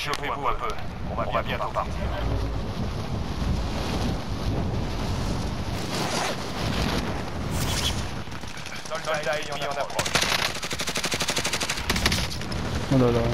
Réchauffez-vous un peu. On va bientôt partir. Soldats ennemis en approche. Oh là là.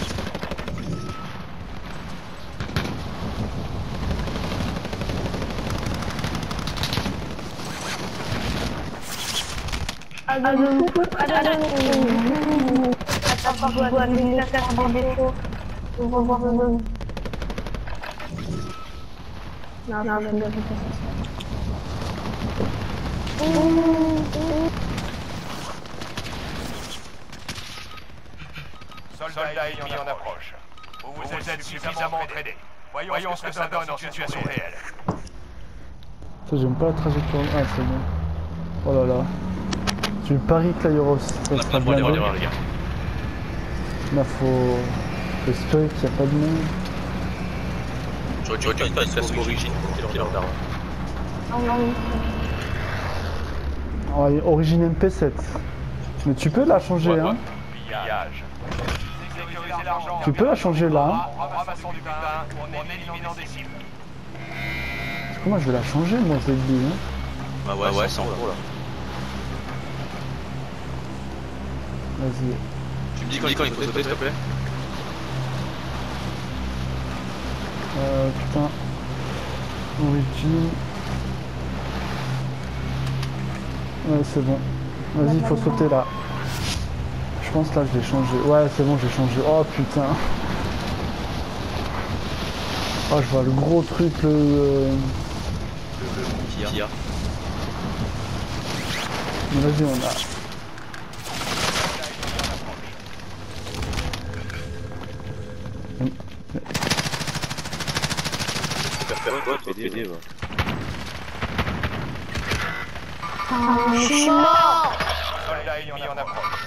Soldats ennemis en approche. Vous êtes suffisamment entraînés. Voyons ce que ça donne en situation réelle. Ça, j'aime pas la trajectoire. Ah, c'est bon. Oh là là. Tu paries que l'Aéros, ça sera bien bon. Là, faut espérer qu'il n'y a pas de monde. J'aurais dû regarder une façon d'origine pour qu'il en garde. Oh, origine MP7. Mais tu peux la changer, hein. Pillage. Sécurisez l'argent. Tu peux la changer là, hein. Ramassons du butin en éliminant des cibles. Parce que moi, je vais la changer, moi, cette bille, hein. Bah ouais, c'est en cours là. Vas-y. Tu me dis quand il faut sauter, s'il te plaît. Putain. Origine. Ouais, c'est bon. Vas-y, il faut sauter là. Je pense là, je vais changer. Ouais, c'est bon, j'ai changé. Oh putain. Oh, je vois le gros truc, le Kia. Vas-y, on a. Je suis mort. Soldats ennemis en approche.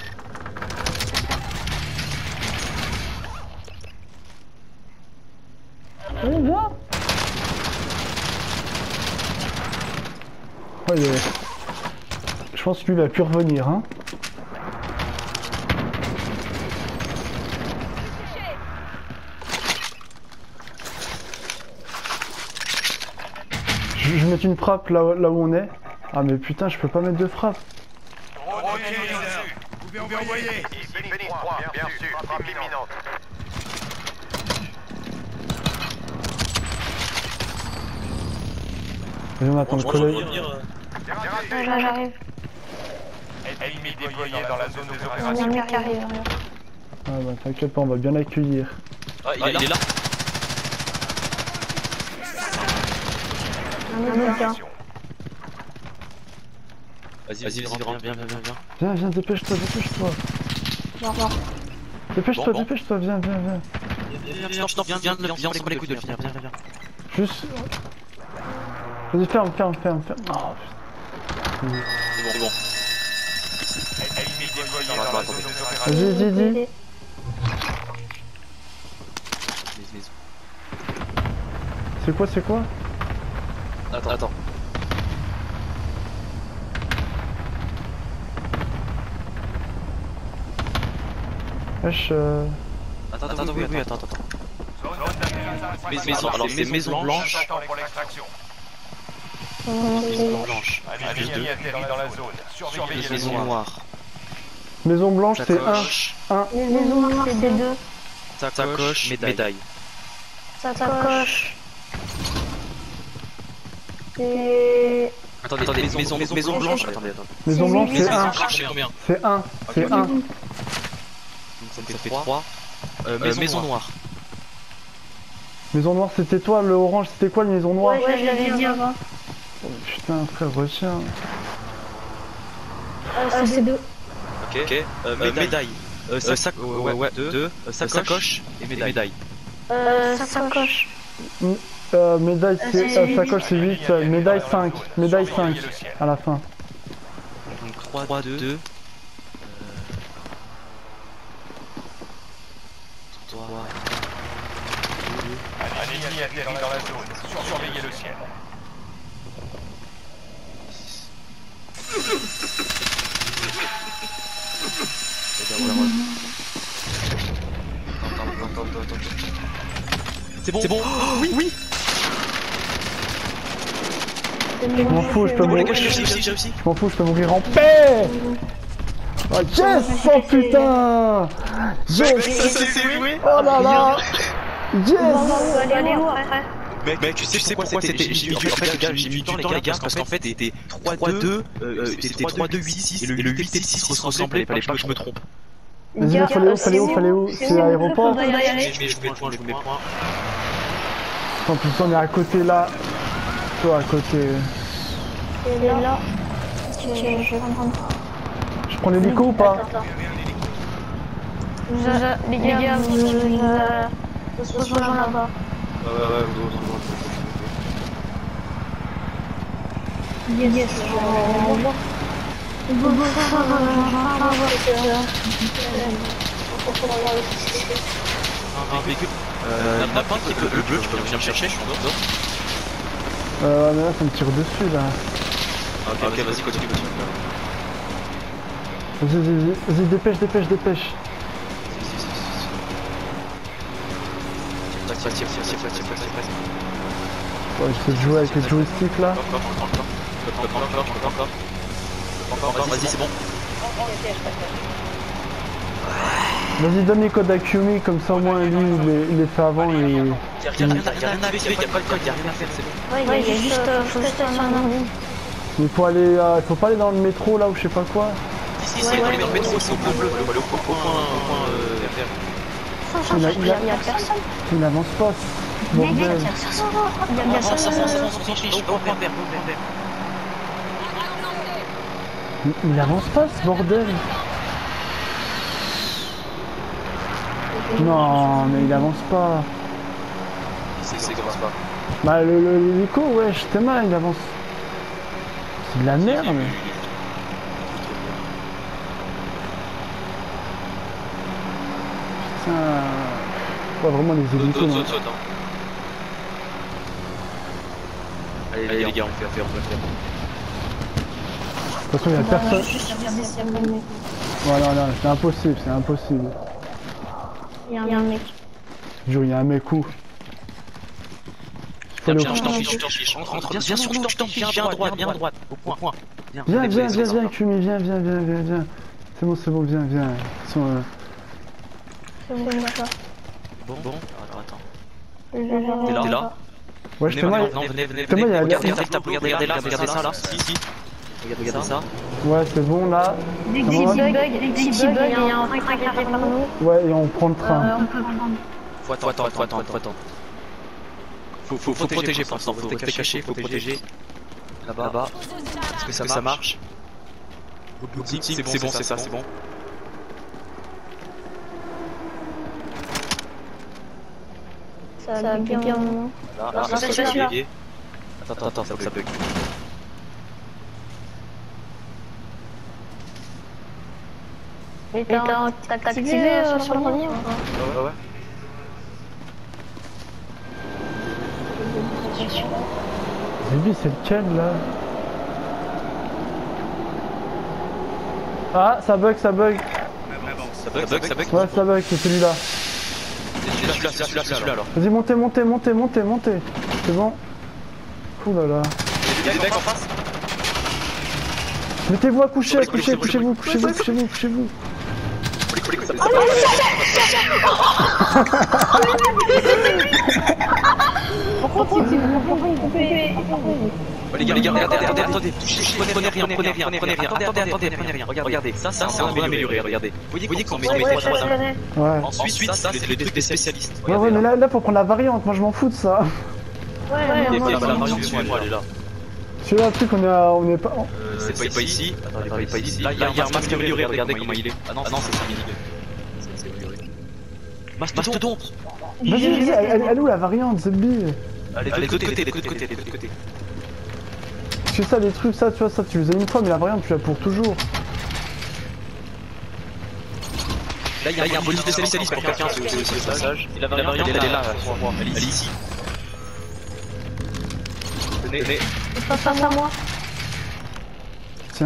Ouais, je pense que lui, il va plus revenir, hein. Je vais mettre une frappe là où on est. Ah mais putain, je peux pas mettre de frappe. Vous pouvez envoyer. Phoenix 3, bien sûr. Frappe imminente. Vas-y, on attend le collègue. J'arrive. Ennemi déployé dans la zone des Il y a opérations. un mur qui arrive. Ah bah t'inquiète pas, on va bien l'accueillir. Ah, il est là. Un autre gars. Vas-y, viens. Viens, dépêche-toi. Au revoir. Dépêche-toi, Bon. dépêche-toi, viens. Viens, on se prend les couilles de viens. Juste. Vas-y, ferme. Oh, putain. C'est bon. Ennemi déployé dans la zone des opérations. Vas-y, dis. C'est quoi? Attends. Wesh, Attends. C'est maison blanche. J'attends pour l'extraction. Maison blanche. Ennemi atterri dans la zone. Surveillez le Maison ciel. noire. Maison blanche, c'est un. Les maisons noires, c'est des deux. Sacoche, médaille. Sacoche. Et... Attendez, maison blanche. Attendez. Maison blanche, c'est un. C'est combien? C'est un. Ça fait 3. Maison noire. Maison noire, c'était toi, le orange, c'était quoi, le maison noire? Ouais, je l'avais dit avant. Oh, putain, frère, retiens. C'est deux. Ok. Médaille. Deux. Sacoche et médaille. Sacoche. Médaille, c'est sacoche, c'est 8. Médaille 5. Médaille 5 à la fin. Donc 3, 2. Un ennemi atterri dans la zone. Surveillez le ciel. C'est bon, c'est bon. Oui. Je m'en fous, je peux Les mourir. gars, j'ai réussi. Je m'en fous, je peux mourir en paix. Oh yes! Oh putain! Yes! Oh là là! Yes! On va aller où après? Mec, tu sais pourquoi c'était. J'ai mis du temps, les gars, parce qu'en fait, c'était 3-2, c'était 3-2-8-6, et le 8-6 se ressemblaient, fallait pas que je me trompe. Vas-y, fallait où? C'est l'aéroport? Je mets le point. En plus, on est à côté là. Toi à côté. Et là. Je vais prendre. Je prends l'hélico ou pas? Les gars, on se rejoint là-bas. Yes, Un véhicule. N'a pas le bleu, tu peux venir me chercher, je suis en dehors. Mais là, ça me tire dessus là. Ok, vas-y, continue. Vas-y, dépêche. Ouais, j'essaie de jouer avec les joysticks là. Encore, vas-y, c'est bon. Vas-y, donne les codes à Kyumi, comme ça au moins lui il les fait avant et. Y'a rien à activer, y'a pas le code, y'a rien à faire, c'est bon. Ouais, il y a juste. Faut juste un ordi. Mais faut aller. Faut pas aller dans le métro là ou je sais pas quoi. Si, il faut aller dans le métro, c'est au point bleu, faut aller au point vert. Il y a personne. Il n'avance pas. Bordel. Il y a personne. Il avance pas ce bordel. Non, mais il avance pas. C'est comme ça. Bah l'hélico, ouais, j'étais mal, il avance. C'est de la merde. Putain. Ouais, vraiment les hélicos. Non. Allez les gars, on fait. De toute façon, il y a personne. Voilà, non, c'est impossible. Il y a un mec. Je jure, il y a un mec où. Je t'en fiche. Rentre, bien sûr, je t'en fiche, viens à droite, au point. Viens, Kumi, viens. C'est bon, viens. C'est bon, d'accord. Bon, alors attends. T'es là? Ouais, je te vois. Venez, regardez là, regardez ça là. Si. Regardez ça. Ouais, c'est bon là. Des petits bugs, il y a un train qui arrive par nous. Ouais, et on prend le train. On peut prendre. Faut attendre. Faut protéger, faut te cacher, faut protéger. Là-bas. Est-ce que ça marche? C'est bon, c'est bon. Ça a bien. Là, c'est celui-là. Attends, ça bug. Mais t'as activé sur le premier ou pas? Ouais. Zibi, c'est lequel là? Ah, ça bug. Ça bug. Ouais, ça bug, c'est celui-là. C'est celui-là alors. Vas-y, montez. C'est bon. Ouh là là. Il y a des mecs en face. Mettez-vous à coucher, couchez-vous. Pourquoi il coupait? Les gars, regardez, attendez. Prenez rien. Attendez, regardez. Ça, c'est un peu amélioré, regardez. Vous voyez qu'on met 3 points. Ouais. Ensuite, ça, c'est les trucs des spécialistes. Ouais, mais là, faut prendre la variante. Moi, je m'en fous de ça. Ouais, La variante, elle est là. Celui-là, le truc, on est pas. C'est pas ici. Attendez, pas ici. Là, il y a un masque amélioré, regardez comment il est. Ah non, c'est ça, c'est amélioré. Mastodonte. Vas-y, elle est où la variante, Zebby? Allez, de l'autre côté. C'est ça, les trucs, ça, tu vois, ça, tu les as une fois, mais la variante, tu l'as pour toujours. Là, il y a un bonus de spécialiste pour quelqu'un, c'est aussi le passage. La variante, elle est là, elle est ici. Tenez. Face à moi. Tiens.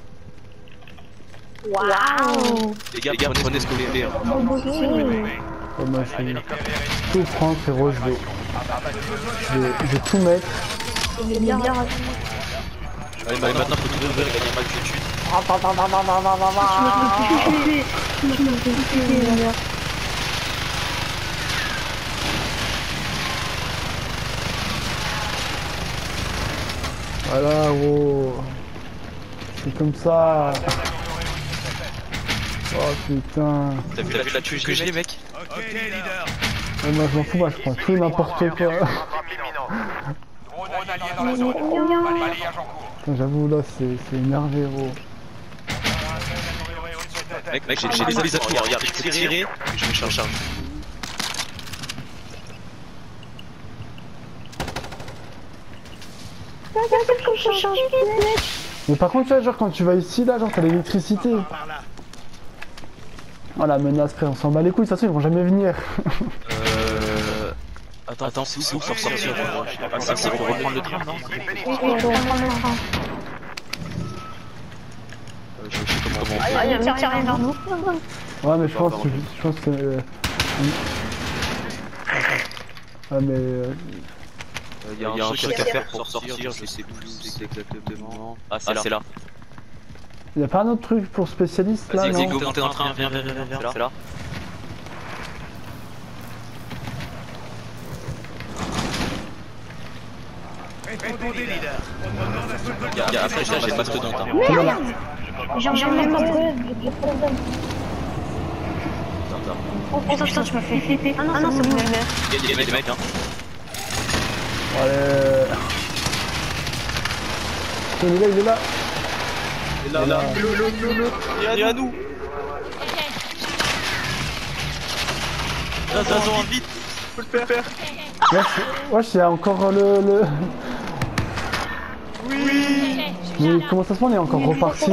Waouh. Les gars, prenez ce que vous voulez. Oh, moi, je vais tout prendre, frérot. Je vais tout mettre. Il est bien rapide. Allez, bah, maintenant faut tout ouvrir et gagner un match de suite. Voilà, gros. C'est comme ça. Oh putain. T'as vu la tuile que j'ai, mec? Ok, leader. Ouais, moi je m'en fous, moi je prends tout et n'importe quoi. Drone allié dans la zone. Balayage en cours. Putain, j'avoue là c'est énervé, gros. Mec, j'ai des avis à tout. Regarde, je vais tirer et je vais chercher un. Mais par contre, tu vois, genre quand tu vas ici, là, genre t'as l'électricité. Oh la menace, frère, on s'en bat les couilles, de toute façon ils vont jamais venir. Attends, c'est où pour sortir? C'est pour reprendre le train, non? Je sais comment. Ah, il y a un tiré vers nous. Ouais, mais je pense que. Ah, mais. Il y a un truc à faire pour sortir, je sais plus où c'est exactement. Ah, c'est là. Y'a pas un autre truc pour spécialiste là, Vas-y, non? go, montez dans le train, viens, c'est là. Répondez, leader. Après, j'ai pas de temps. J'ai même pas de Oh putain, je me fais flipper. Ah non, c'est bon. Il y a des mecs, hein. Allez. Il est là. Il est là. Il est à nous. Là, vite. Faut le faire. Wesh, il y a encore le. Oui. Mais comment ça se fait, on est encore reparti?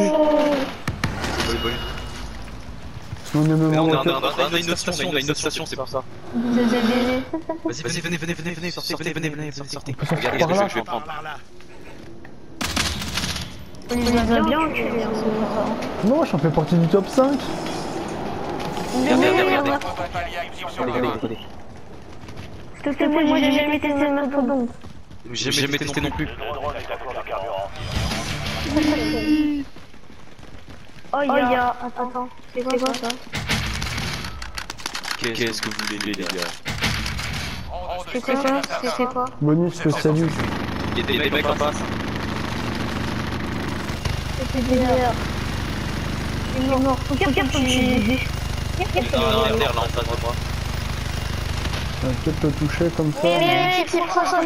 On est même On a une autre station, c'est pour ça. Vas-y, venez, sortez. Regardez ce que je vais prendre. On les a bien enculés, Non, j'en fais partie du top 5. Regardez. S'il te plaît, moi j'ai jamais testé le mastodon. J'ai jamais testé non plus. Oh, il y a. Attends, c'est quoi ça? Qu'est-ce que vous voulez, les gars? C'est quoi? Bonus spécialiste. Il y a des mecs en face. C'est des heures. Il est mort. Regarde, je suis. Non, derrière, là, en face de moi. Je vais peut-être le toucher comme ça. Mais c'est pour ça,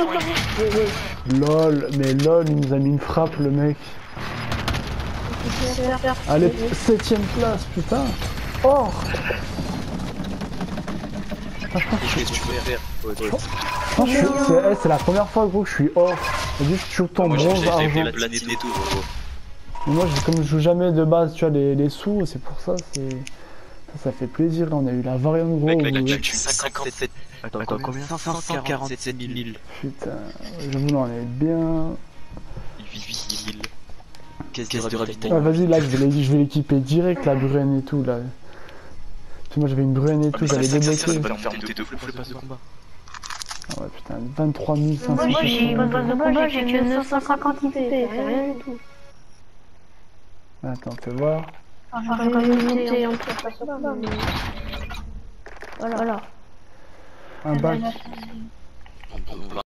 LOL, mais LOL, il nous a mis une frappe, le mec. Allez, 7ème place, putain. Oh. Qu'est-ce que tu veux faire? C'est la première fois, gros, que je suis hors. Juste, tu ton bronze, argent. Mais moi, comme je joue jamais de base, tu vois, les sous, c'est pour ça, ça fait plaisir. Là, on a eu la variante, gros. Mec, 57. Attends, combien? 547 000. Putain, j'avoue, là, on est bien. 8 000. Qu'est-ce de ravitaillement? Ah, vas-y, là, je vais l'équiper direct, la brune et tout, là. Moi, j'avais une brune et tout, j'allais débloquer. Ça va nous faire monter 2 fois le passe de combat. Ah ouais, putain, 23 500. Moi, j'ai pas de base de combat, j'ai que 950 IP, c'est rien du tout. Attends, fais voir. J'aurais quand même monté en plus. Voilà. Un bac.